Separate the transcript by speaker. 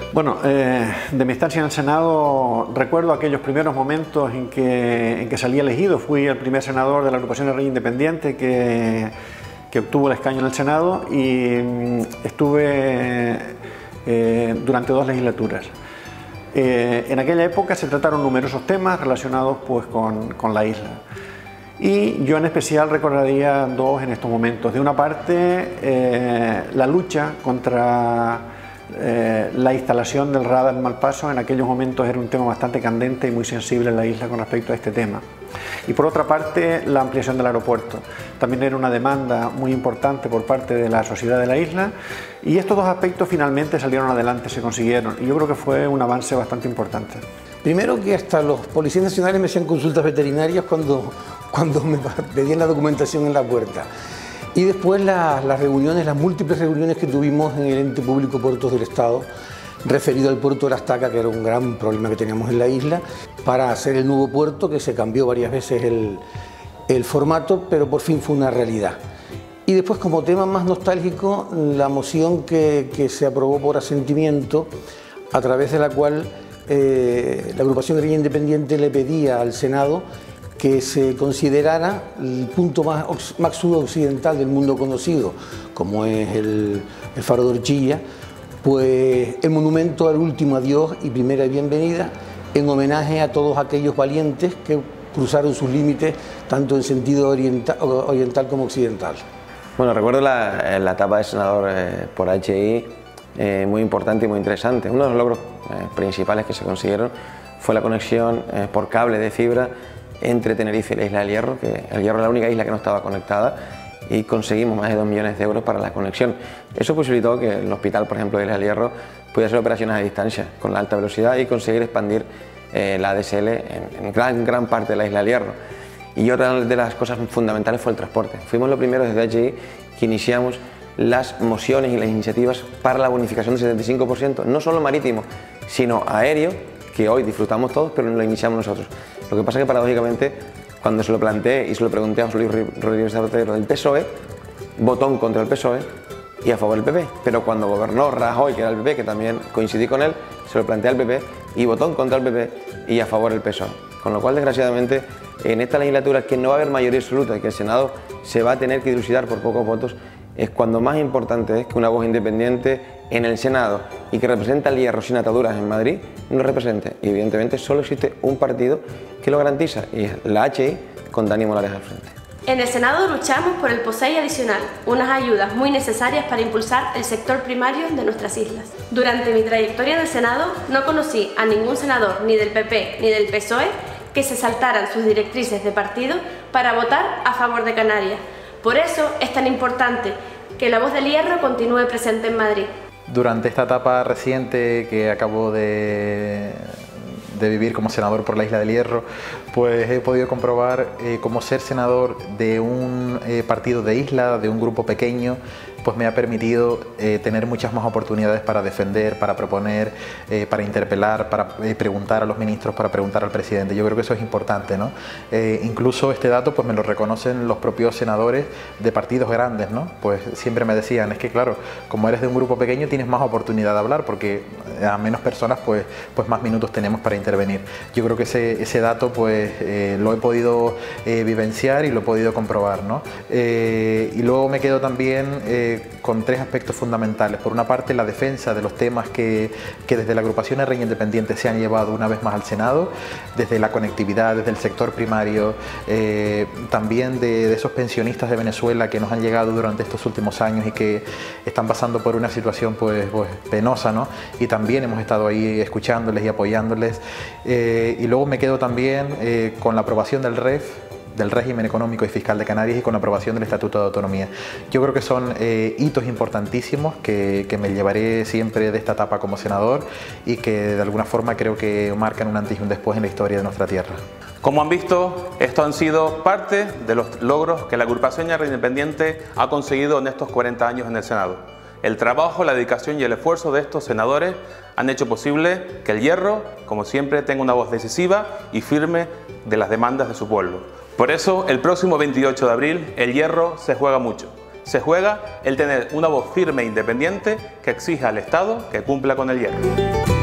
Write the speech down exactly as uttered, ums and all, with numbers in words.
Speaker 1: Bueno, eh, de mi estancia en el Senado recuerdo aquellos primeros momentos en que, en que salí elegido. Fui el primer senador de la agrupación de Rey Independiente que, que obtuvo el escaño en el Senado y mm, estuve eh, durante dos legislaturas. Eh, en aquella época se trataron numerosos temas relacionados pues, con, con la isla. Y yo en especial recordaría dos en estos momentos. De una parte, eh, la lucha contra eh, la instalación del radar en Malpaso. En aquellos momentos era un tema bastante candente y muy sensible en la isla con respecto a este tema. Y por otra parte, la ampliación del aeropuerto. También era una demanda muy importante por parte de la sociedad de la isla. Y estos dos aspectos finalmente salieron adelante, se consiguieron. Y yo creo que fue un avance bastante importante.
Speaker 2: Primero que hasta los policías nacionales me hacían consultas veterinarias cuando, cuando me pedían la documentación en la puerta. Y después la, las reuniones, las múltiples reuniones que tuvimos en el ente público Puertos del Estado, referido al puerto de la Estaca, que era un gran problema que teníamos en la isla, para hacer el nuevo puerto, que se cambió varias veces el, el formato, pero por fin fue una realidad. Y después, como tema más nostálgico, la moción que, que se aprobó por asentimiento, a través de la cual Eh, la agrupación guerrilla independiente le pedía al Senado que se considerara el punto más, más suroccidental del mundo conocido, como es el, el Faro de Orchilla, pues el monumento al último adiós y primera bienvenida, en homenaje a todos aquellos valientes que cruzaron sus límites tanto en sentido oriental, oriental como occidental.
Speaker 3: Bueno, recuerdo la, la etapa de senador eh, por H I, eh, muy importante y muy interesante. Uno de los logros eh, principales que se consiguieron fue la conexión eh, por cable de fibra entre Tenerife y la isla del Hierro, que el Hierro era la única isla que no estaba conectada, y conseguimos más de dos millones de euros para la conexión. Eso posibilitó que el hospital, por ejemplo, de la isla del Hierro pudiera hacer operaciones a distancia con la alta velocidad y conseguir expandir eh, la A D S L en, en gran, gran parte de la isla del Hierro. Y otra de las cosas fundamentales fue el transporte. Fuimos los primeros desde H I que iniciamos las mociones y las iniciativas para la bonificación del setenta y cinco por ciento, no solo marítimo, sino aéreo, que hoy disfrutamos todos, pero lo iniciamos nosotros. Lo que pasa es que paradójicamente, cuando se lo planteé y se lo pregunté a José Luis Rodríguez Zapatero del P S O E, votó contra el P S O E y a favor del P P. Pero cuando gobernó Rajoy, que era el P P, que también coincidí con él, se lo planteé al P P y votó contra el P P y a favor del P S O E. Con lo cual, desgraciadamente, en esta legislatura, que no va a haber mayoría absoluta y que el Senado se va a tener que dilucidar por pocos votos, es cuando más importante es que una voz independiente en el Senado y que representa al Hierro sin ataduras en Madrid, nos represente. Y evidentemente solo existe un partido que lo garantiza, y es la H I con Dani Morales al frente.
Speaker 4: En el Senado luchamos por el POSEI adicional, unas ayudas muy necesarias para impulsar el sector primario de nuestras islas. Durante mi trayectoria en el Senado no conocí a ningún senador, ni del P P ni del P S O E, que se saltaran sus directrices de partido para votar a favor de Canarias. Por eso es tan importante que la voz del Hierro continúe presente en Madrid.
Speaker 5: Durante esta etapa reciente que acabo de, de vivir como senador por la Isla del Hierro, pues he podido comprobar eh, cómo ser senador de un eh, partido de isla, de un grupo pequeño, pues me ha permitido eh, tener muchas más oportunidades para defender, para proponer, eh, para interpelar, para eh, preguntar a los ministros, para preguntar al presidente. Yo creo que eso es importante, ¿no? Eh, incluso este dato pues me lo reconocen los propios senadores de partidos grandes, ¿no? Pues siempre me decían, es que claro, como eres de un grupo pequeño tienes más oportunidad de hablar porque a menos personas pues, pues más minutos tenemos para intervenir. Yo creo que ese, ese dato pues eh, lo he podido eh, vivenciar y lo he podido comprobar, ¿no? Eh, y luego me quedo también eh, con tres aspectos fundamentales. Por una parte, la defensa de los temas que, que desde la agrupación Rey Independiente se han llevado una vez más al Senado, desde la conectividad, desde el sector primario, eh, también de, de esos pensionistas de Venezuela que nos han llegado durante estos últimos años y que están pasando por una situación pues, pues penosa, ¿no? Y también hemos estado ahí escuchándoles y apoyándoles. Eh, y luego me quedo también eh, con la aprobación del R E F, del régimen económico y fiscal de Canarias, y con la aprobación del Estatuto de Autonomía. Yo creo que son eh, hitos importantísimos que, que me llevaré siempre de esta etapa como senador y que de alguna forma creo que marcan un antes y un después en la historia de nuestra tierra.
Speaker 6: Como han visto, estos han sido parte de los logros que la agrupación Rey Independiente ha conseguido en estos cuarenta años en el Senado. El trabajo, la dedicación y el esfuerzo de estos senadores han hecho posible que el Hierro, como siempre, tenga una voz decisiva y firme de las demandas de su pueblo. Por eso, el próximo veintiocho de abril, el Hierro se juega mucho. se juega el tener una voz firme e independiente que exija al Estado que cumpla con el hierro.